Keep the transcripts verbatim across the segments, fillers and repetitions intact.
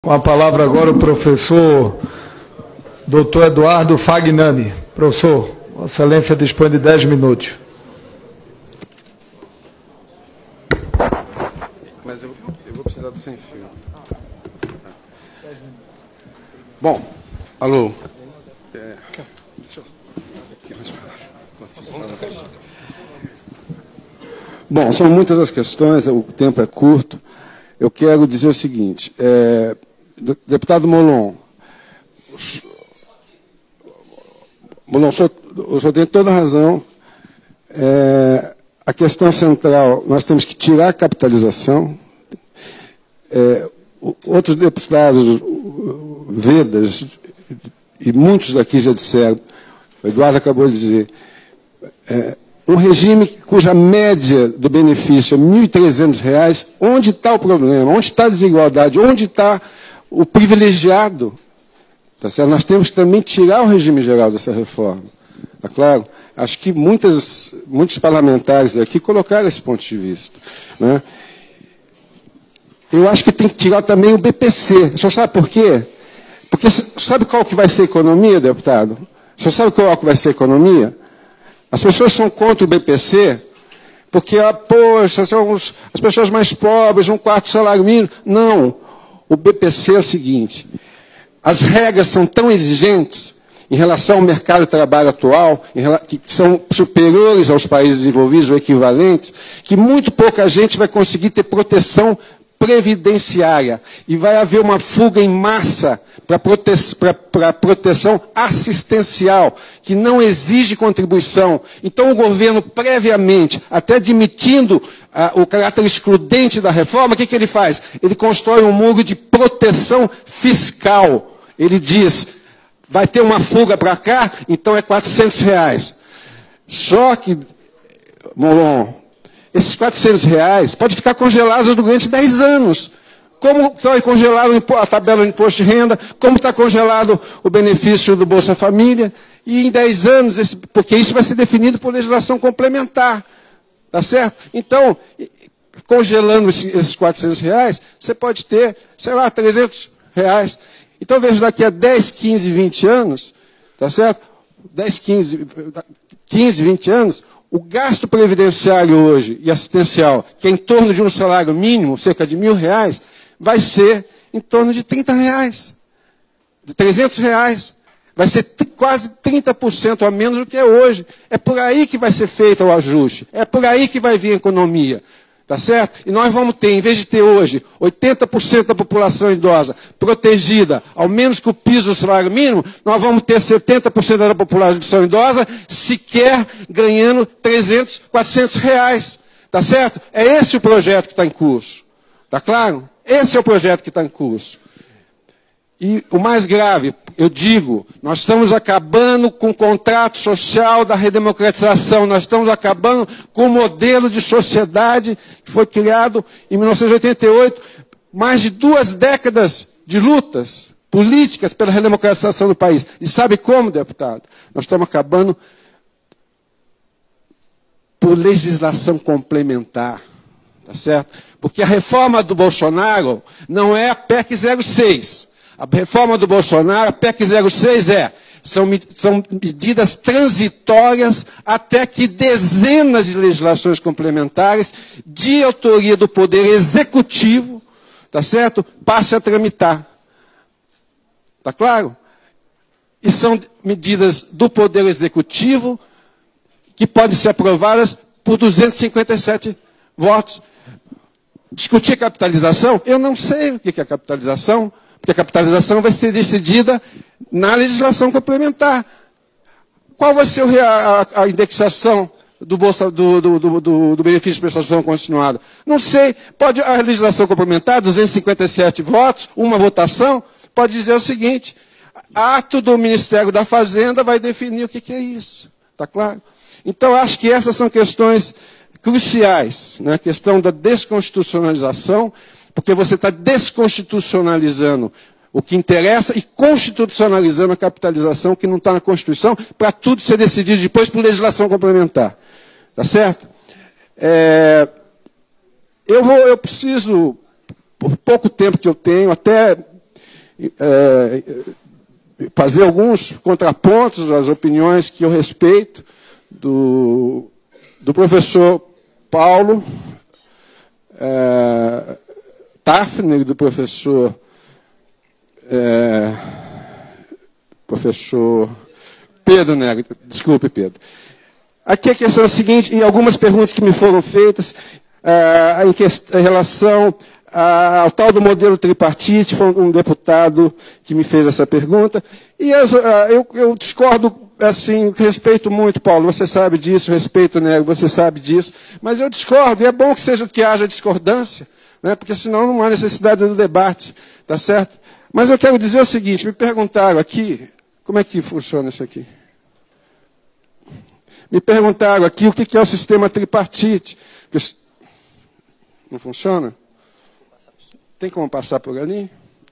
Com a palavra agora o professor doutor Eduardo Fagnani. Professor, Vossa Excelência dispõe de dez minutos. Mas eu, eu vou precisar do sem fio. Bom, alô. É, deixa eu... Aqui mais para lá. Bom, são muitas as questões, o tempo é curto. Eu quero dizer o seguinte, é, deputado Molon, Molon, o senhor, o senhor tem toda a razão. É, a questão central, nós temos que tirar a capitalização. É, outros deputados, Vedas, e muitos daqui já disseram, o Eduardo acabou de dizer, é, um regime cuja média do benefício é mil e trezentos reais, onde está o problema? Onde está a desigualdade? Onde está o privilegiado? Tá certo? Nós temos que também tirar o regime geral dessa reforma. Tá claro? Acho que muitas, muitos parlamentares aqui colocaram esse ponto de vista. Né? Eu acho que tem que tirar também o B P C. O senhor sabe por quê? Porque sabe qual que vai ser a economia, deputado? O senhor sabe qual que vai ser a economia? As pessoas são contra o B P C porque, ah, poxa, são os, as pessoas mais pobres, um quarto salário mínimo. Não. O B P C é o seguinte, as regras são tão exigentes em relação ao mercado de trabalho atual, em, que são superiores aos países desenvolvidos ou equivalentes, que muito pouca gente vai conseguir ter proteção previdenciária. E vai haver uma fuga em massa para prote proteção assistencial, que não exige contribuição. Então, o governo, previamente, até admitindo ah, o caráter excludente da reforma, o que, que ele faz? Ele constrói um muro de proteção fiscal. Ele diz, vai ter uma fuga para cá, então é quatrocentos reais. Só que, Molon, esses quatrocentos reais podem ficar congelados durante dez anos. Como está congelado a tabela do imposto de renda, como está congelado o benefício do Bolsa Família, e em dez anos, esse, porque isso vai ser definido por legislação complementar. Tá certo? Então, congelando esses quatrocentos reais, você pode ter, sei lá, trezentos reais. Então, veja, daqui a dez, quinze, vinte anos, tá certo? dez, quinze, quinze, vinte anos, o gasto previdenciário hoje e assistencial, que é em torno de um salário mínimo, cerca de mil reais, vai ser em torno de trinta reais, de trezentos reais. Vai ser quase trinta por cento a menos do que é hoje. É por aí que vai ser feito o ajuste. É por aí que vai vir a economia. Tá certo? E nós vamos ter, em vez de ter hoje oitenta por cento da população idosa protegida, ao menos com o piso do salário mínimo, nós vamos ter setenta por cento da população idosa sequer ganhando trezentos, quatrocentos reais. Tá certo? É esse o projeto que está em curso. Tá claro? Esse é o projeto que está em curso. E o mais grave, eu digo, nós estamos acabando com o contrato social da redemocratização, nós estamos acabando com o modelo de sociedade que foi criado em mil novecentos e oitenta e oito, mais de duas décadas de lutas políticas pela redemocratização do país. E sabe como, deputado? Nós estamos acabando por legislação complementar. Tá certo? Porque a reforma do Bolsonaro não é a P E C zero seis. A reforma do Bolsonaro, a P E C zero seis é, são, são medidas transitórias até que dezenas de legislações complementares de autoria do Poder Executivo, tá certo? Passe a tramitar. Tá claro? E são medidas do Poder Executivo que podem ser aprovadas por duzentos e cinquenta e sete votos. Discutir capitalização? Eu não sei o que é capitalização, porque a capitalização vai ser decidida na legislação complementar. Qual vai ser a, a indexação do, bolsa, do, do, do, do, do benefício de prestação continuada? Não sei. Pode a legislação complementar, duzentos e cinquenta e sete votos, uma votação, pode dizer o seguinte, ato do Ministério da Fazenda vai definir o que, que é isso. Está claro? Então, acho que essas são questões cruciais, né? A questão da desconstitucionalização, porque você está desconstitucionalizando o que interessa e constitucionalizando a capitalização que não está na Constituição, para tudo ser decidido depois por legislação complementar. Tá certo? É, eu, vou, eu preciso, por pouco tempo que eu tenho, até é, fazer alguns contrapontos às opiniões que eu respeito do, do professor Paulo é, Tafner, do professor, é, professor Pedro Negro. Desculpe, Pedro. Aqui a questão é a seguinte, e algumas perguntas que me foram feitas é, em, que, em relação ao tal do modelo tripartite, foi um deputado que me fez essa pergunta, e as, eu, eu discordo, assim, respeito muito, Paulo, você sabe disso, respeito, né, você sabe disso, mas eu discordo, e é bom que seja que haja discordância, né, porque senão não há necessidade do debate, tá certo? Mas eu quero dizer o seguinte, me perguntaram aqui, como é que funciona isso aqui? Me perguntaram aqui o que é o sistema tripartite. Não funciona? Tem como passar por ali?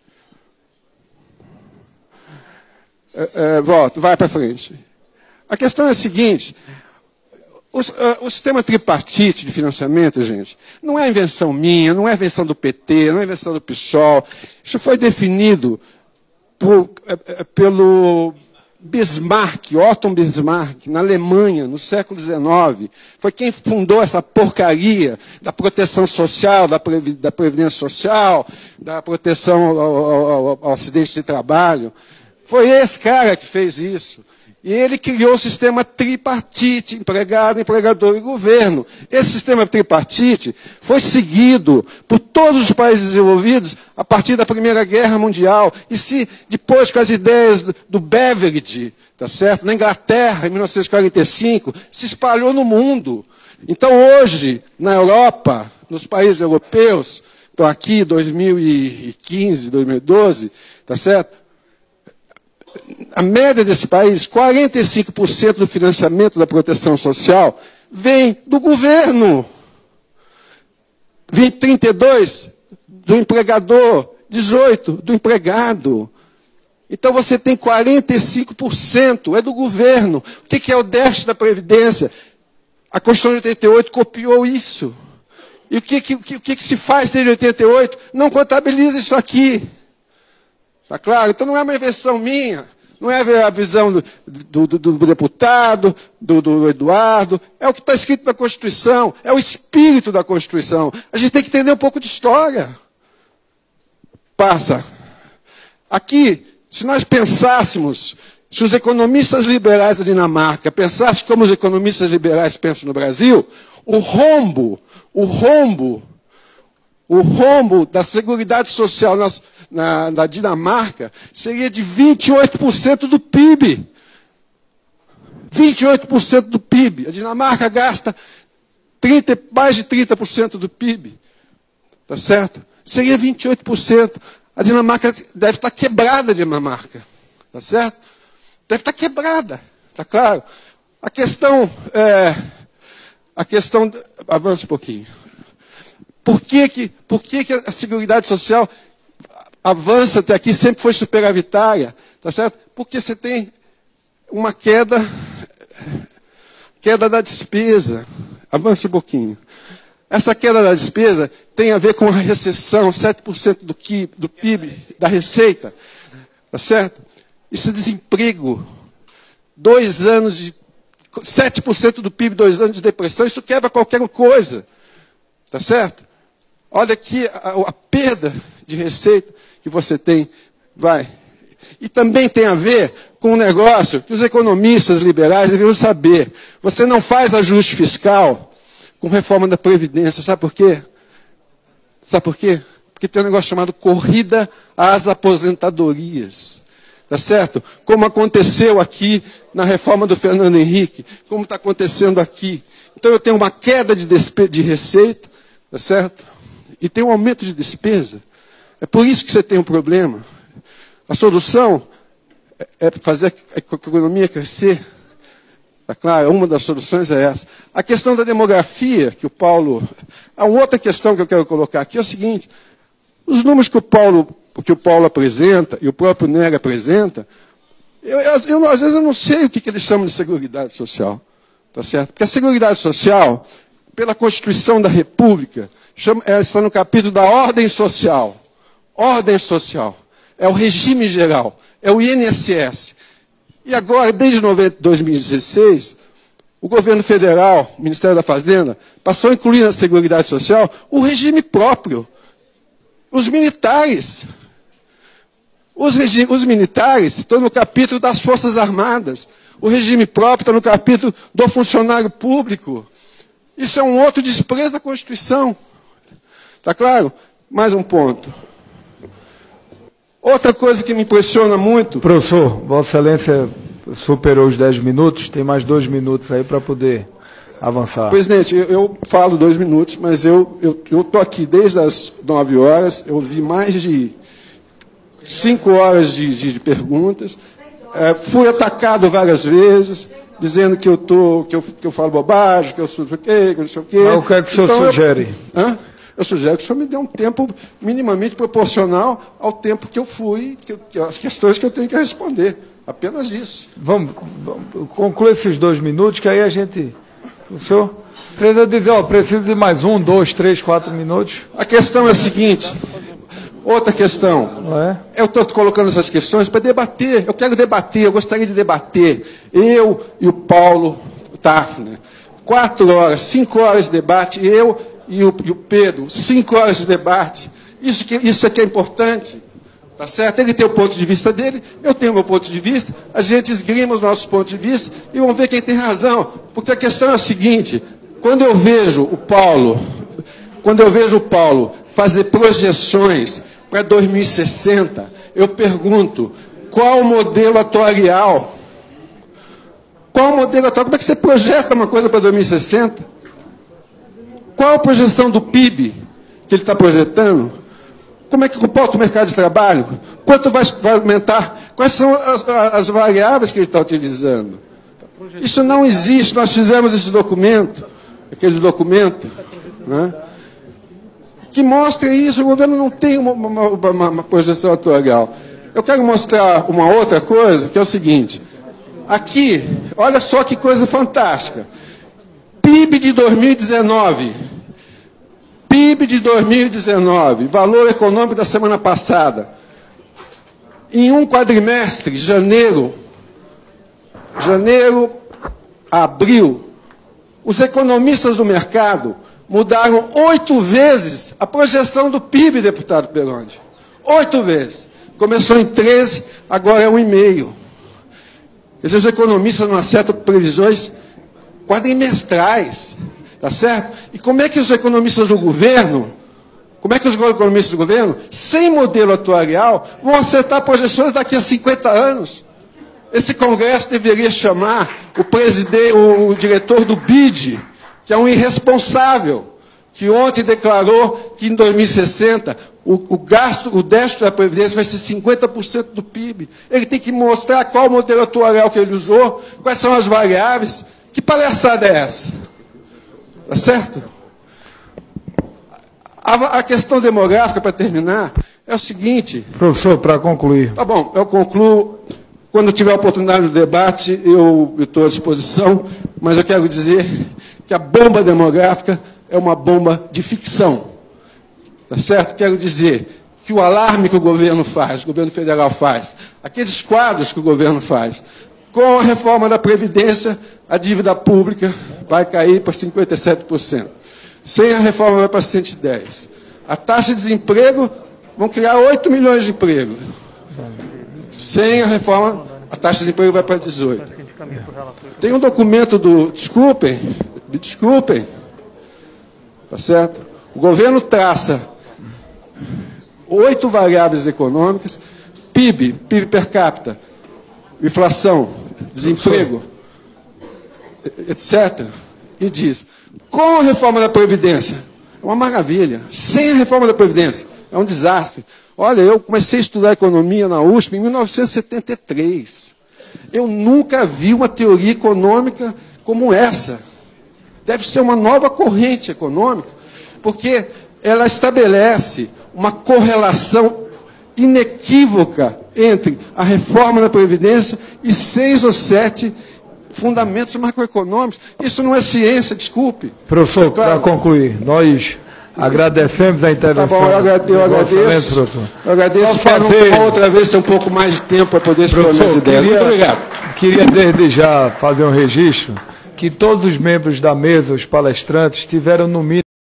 É, é, volto, vai para frente. A questão é a seguinte, o, o sistema tripartite de financiamento, gente, não é invenção minha, não é invenção do P T, não é invenção do PSOL. Isso foi definido por, é, pelo Bismarck, Otto Bismarck, na Alemanha, no século dezenove, foi quem fundou essa porcaria da proteção social, da previdência social, da proteção ao, ao, ao acidente de trabalho. Foi esse cara que fez isso. E ele criou o sistema tripartite, empregado, empregador e governo. Esse sistema tripartite foi seguido por todos os países desenvolvidos a partir da Primeira Guerra Mundial. E se depois, com as ideias do Beveridge, tá certo? Na Inglaterra, em mil novecentos e quarenta e cinco, se espalhou no mundo. Então, hoje, na Europa, nos países europeus, estão aqui, dois mil e quinze, dois mil e doze, tá certo? A média desse país, quarenta e cinco por cento do financiamento da proteção social vem do governo. trinta e dois por cento do empregador, dezoito por cento do empregado. Então você tem quarenta e cinco por cento é do governo. O que é o déficit da Previdência? A Constituição de oitenta e oito copiou isso. E o que, que, o que, que se faz desde oitenta e oito? Não contabiliza isso aqui. Está claro? Então não é uma invenção minha, não é a visão do, do, do, do deputado, do, do Eduardo, é o que está escrito na Constituição, é o espírito da Constituição. A gente tem que entender um pouco de história. Passa. Aqui, se nós pensássemos, se os economistas liberais da Dinamarca pensassem como os economistas liberais pensam no Brasil, o rombo, o rombo, o rombo da Seguridade Social na, na, na Dinamarca seria de vinte e oito por cento do P I B. vinte e oito por cento do P I B. A Dinamarca gasta trinta, mais de trinta por cento do P I B. Tá certo? Seria vinte e oito por cento. A Dinamarca deve estar quebrada, a Dinamarca. Tá certo? Deve estar quebrada. Tá claro? A questão... É, a questão... Avança um pouquinho. Por que, que, por que, que a Seguridade Social avança até aqui, sempre foi superavitária? Tá certo? Porque você tem uma queda, queda da despesa. Avança um pouquinho. Essa queda da despesa tem a ver com a recessão, sete por cento do, do P I B, da receita. Tá certo? Isso é desemprego. Dois anos de... sete por cento do P I B, dois anos de depressão, isso quebra qualquer coisa. Tá certo? Olha aqui a, a perda de receita que você tem. Vai. E também tem a ver com um negócio que os economistas liberais deveriam saber. Você não faz ajuste fiscal com reforma da Previdência. Sabe por quê? Sabe por quê? Porque tem um negócio chamado corrida às aposentadorias. Tá certo? Como aconteceu aqui na reforma do Fernando Henrique, como está acontecendo aqui. Então eu tenho uma queda de, de receita, tá certo? E tem um aumento de despesa. É por isso que você tem um problema. A solução é fazer a economia crescer. Tá claro? Uma das soluções é essa. A questão da demografia, que o Paulo... A outra questão que eu quero colocar aqui é o seguinte. Os números que o Paulo, que o Paulo apresenta, e o próprio Nery apresenta, eu, eu, às vezes eu não sei o que, que eles chamam de Seguridade Social. Tá certo? Porque a Seguridade Social, pela Constituição da República, chama, está no capítulo da ordem social. Ordem social. é o regime geral, é o I N S S. E agora, desde dois mil e dezesseis, o governo federal, o Ministério da Fazenda, passou a incluir na Seguridade Social o regime próprio, os militares. Os, regime, os militares estão no capítulo das Forças Armadas, o regime próprio está no capítulo do funcionário público. Isso é um outro desprezo da Constituição. Está claro? Mais um ponto. Outra coisa que me impressiona muito... Professor, Vossa Excelência superou os dez minutos, tem mais dois minutos aí para poder avançar. Presidente, eu, eu falo dois minutos, mas eu estou aqui desde as nove horas, eu vi mais de cinco horas de, de, de perguntas, é, fui atacado várias vezes, dizendo que eu, tô, que eu, que eu falo bobagem, que eu sou o quê, que eu não sei o quê. Mas o que é que o senhor então, sugere? Eu, hã? Eu sugiro que o senhor me dê um tempo minimamente proporcional ao tempo que eu fui, que, que, as questões que eu tenho que responder. Apenas isso. Vamos, vamos concluir esses dois minutos, que aí a gente... O senhor precisa dizer, ó, preciso de mais um, dois, três, quatro minutos. A questão é a seguinte, outra questão. Não é? Eu estou colocando essas questões para debater. Eu quero debater, eu gostaria de debater. Eu e o Paulo Tafner. Quatro horas, cinco horas de debate, eu e o, e o Pedro, cinco horas de debate. Isso, que, isso aqui é importante. Tá certo? Ele tem o ponto de vista dele, eu tenho o meu ponto de vista, a gente esgrima os nossos pontos de vista e vamos ver quem tem razão. Porque a questão é a seguinte, quando eu vejo o Paulo, quando eu vejo o Paulo fazer projeções para dois mil e sessenta, eu pergunto, qual o modelo atuarial? Qual o modelo atual? Como é que você projeta uma coisa para dois mil e sessenta? Qual a projeção do P I B que ele está projetando? Como é que comporta o mercado de trabalho? Quanto vai, vai aumentar? Quais são as, as variáveis que ele está utilizando? Isso não existe. Nós fizemos esse documento, aquele documento, né, que mostra isso. O governo não tem uma, uma, uma, uma projeção atuarial. Eu quero mostrar uma outra coisa, que é o seguinte. Aqui, olha só que coisa fantástica. P I B de dois mil e dezenove. P I B de dois mil e dezenove, valor econômico da semana passada. Em um quadrimestre, janeiro, janeiro, abril, os economistas do mercado mudaram oito vezes a projeção do P I B, deputado Peronde. Oito vezes. Começou em treze, agora é um vírgula cinco. Quer dizer, os economistas não acertam previsões quadrimestrais. Tá certo? E como é que os economistas do governo, como é que os economistas do governo, sem modelo atuarial, vão acertar projeções daqui a cinquenta anos? Esse Congresso deveria chamar o presidente, o, o diretor do B I D, que é um irresponsável, que ontem declarou que em dois mil e sessenta o, o gasto, o déficit da Previdência vai ser cinquenta por cento do P I B. Ele tem que mostrar qual o modelo atuarial que ele usou, quais são as variáveis. Que palhaçada é essa? Tá certo? A, a questão demográfica, para terminar, é o seguinte... Professor, para concluir. Tá bom, eu concluo. Quando tiver a oportunidade do debate, eu estou à disposição, mas eu quero dizer que a bomba demográfica é uma bomba de ficção. Tá certo? Quero dizer que o alarme que o governo faz, o governo federal faz, aqueles quadros que o governo faz, com a reforma da Previdência, a dívida pública vai cair para cinquenta e sete por cento. Sem a reforma vai para cento e dez por cento. A taxa de desemprego, vão criar oito milhões de empregos. Sem a reforma, a taxa de desemprego vai para dezoito por cento. Tem um documento do... Desculpem, me desculpem. Tá certo? O governo traça oito variáveis econômicas, P I B, P I B per capita, inflação, desemprego, etcétera. E diz, com a reforma da Previdência, é uma maravilha. Sem a reforma da Previdência, é um desastre. Olha, eu comecei a estudar economia na U S P em mil novecentos e setenta e três. Eu nunca vi uma teoria econômica como essa. Deve ser uma nova corrente econômica, porque ela estabelece uma correlação inequívoca entre a reforma da Previdência e seis ou sete fundamentos macroeconômicos. Isso não é ciência, desculpe. Professor, claro. Para concluir, nós Agradecemos a intervenção. Tá bom, eu agradeço. Eu agradeço, eu agradeço espero fazer... uma outra vez ter um pouco mais de tempo para poder expor minhas ideias. Muito obrigado. Queria, desde já, fazer um registro que todos os membros da mesa, os palestrantes, tiveram no mínimo